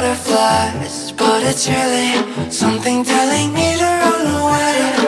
butterflies, but it's really something telling me to run away.